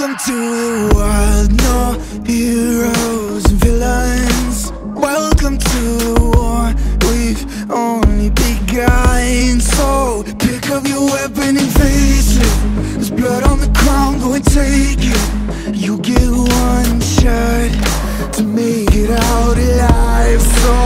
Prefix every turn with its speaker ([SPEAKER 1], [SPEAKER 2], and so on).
[SPEAKER 1] Welcome to the wild, no heroes and villains. Welcome to the war, we've only begun. So pick up your weapon and face it. There's blood on the ground, go and take it. You get one shot to make it out alive. So